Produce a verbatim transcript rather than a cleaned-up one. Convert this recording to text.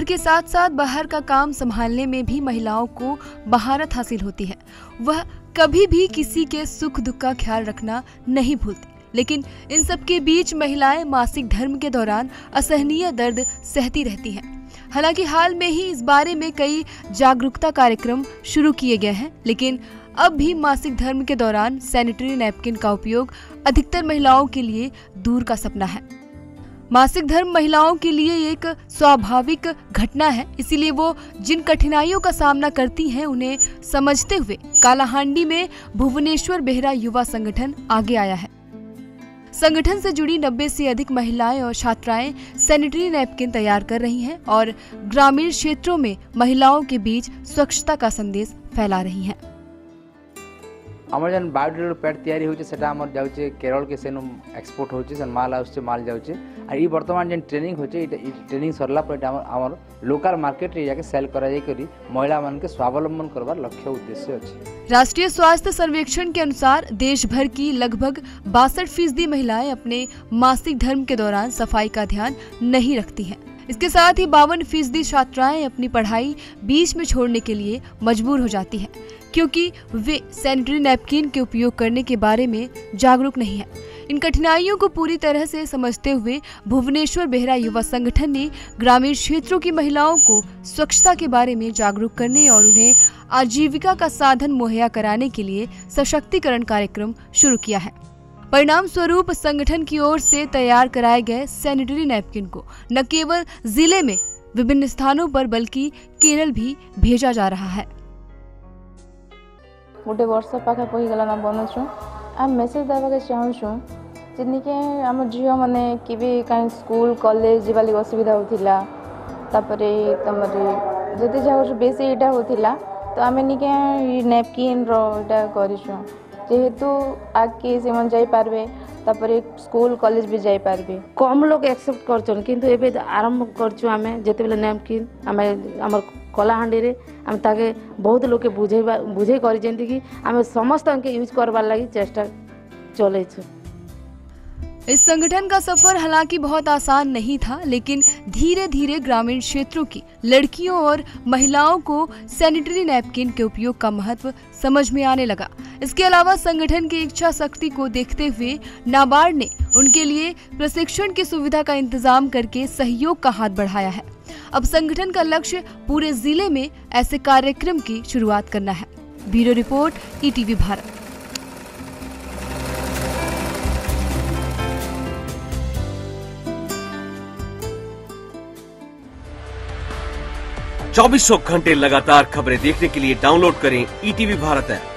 घर के साथ साथ बाहर का काम संभालने में भी महिलाओं को महारत हासिल होती है। वह कभी भी किसी के सुख दुख का ख्याल रखना नहीं भूलती। लेकिन इन सब के बीच महिलाएं मासिक धर्म के दौरान असहनीय दर्द सहती रहती हैं। हालांकि हाल में ही इस बारे में कई जागरूकता कार्यक्रम शुरू किए गए हैं, लेकिन अब भी मासिक धर्म के दौरान सैनिटरी नैपकिन का उपयोग अधिकतर महिलाओं के लिए दूर का सपना है। मासिक धर्म महिलाओं के लिए एक स्वाभाविक घटना है, इसीलिए वो जिन कठिनाइयों का सामना करती हैं उन्हें समझते हुए कालाहांडी में भुवनेश्वर बेहरा युवा संगठन आगे आया है। संगठन से जुड़ी नब्बे से अधिक महिलाएं और छात्राएं सैनिटरी नैपकिन तैयार कर रही हैं और ग्रामीण क्षेत्रों में महिलाओं के बीच स्वच्छता का संदेश फैला रही हैं। आमर जन बायोडिग्रेडेबल पैड तैयारी होचे सेटा आमर जाउचे केरल के सेनु एक्सपोर्ट होचे सन माल आउचे माल जाउचे आ ई वर्तमान जन ट्रेनिंग होचे ई ट्रेनिंग सरला पर आमर आमर लोकल मार्केट रे जाके सेल करा जाय करी महिला मान के स्वावलंबन करबार लक्ष्य उद्देश्य अछि। राष्ट्रीय स्वास्थ्य सर्वेक्षण के अनुसार देश भर की लगभग बासठ फीसदी महिलाएं अपने मासिक धर्म के दौरान सफाई का ध्यान नहीं रखती हैं। इसके साथ ही बावन फीसदी छात्राएं अपनी पढ़ाई बीच में छोड़ने के लिए मजबूर हो जाती हैं, क्योंकि वे सैनिटरी नैपकिन के उपयोग करने के बारे में जागरूक नहीं है। इन कठिनाइयों को पूरी तरह से समझते हुए भुवनेश्वर बेहरा युवा संगठन ने ग्रामीण क्षेत्रों की महिलाओं को स्वच्छता के बारे में जागरूक करने और उन्हें आजीविका का साधन मुहैया कराने के लिए सशक्तिकरण कार्यक्रम शुरू किया है। परिणाम स्वरूप संगठन की ओर से तैयार कराए गए सैनिटरी नैपकिन को न केवल जिले में विभिन्न स्थानों पर बल्कि केरल भी भेजा जा रहा है। गोटे वर्ष पाखापाखि गला बनौछु आ मेसेज देवाके चाहूँ जिनके आम झील मैंने कि भी कहीं स्कूल कॉलेज जावा लगे असुविधा होता तापर तुम जदि जहाँ बेसी यहाँ होता तो आम निके नैपकिन रा करूँ जेहेतु आगे से जापारे तापर स्कूल कॉलेज भी जापारे कम लोग एक्सेप्ट कर किंतु एबे आरंभ करछु आमे जेतेबेले नैपकिन आमे हमर कलाहांडी रे आम ताके बहुत लोग के बुझे बुझे करी जेंति कि आमे समस्त के यूज करबार लागि चेष्टा चले छु। इस संगठन का सफर हालांकि बहुत आसान नहीं था, लेकिन धीरे धीरे ग्रामीण क्षेत्रों की लड़कियों और महिलाओं को सैनिटरी नैपकिन के उपयोग का महत्व समझ में आने लगा। इसके अलावा संगठन की इच्छा शक्ति को देखते हुए नाबार्ड ने उनके लिए प्रशिक्षण की सुविधा का इंतजाम करके सहयोग का हाथ बढ़ाया है। अब संगठन का लक्ष्य पूरे जिले में ऐसे कार्यक्रम की शुरुआत करना है। Bureau report, ETV Bharat. चौबीसों घंटे लगातार खबरें देखने के लिए डाउनलोड करें ईटीवी भारत ऐप।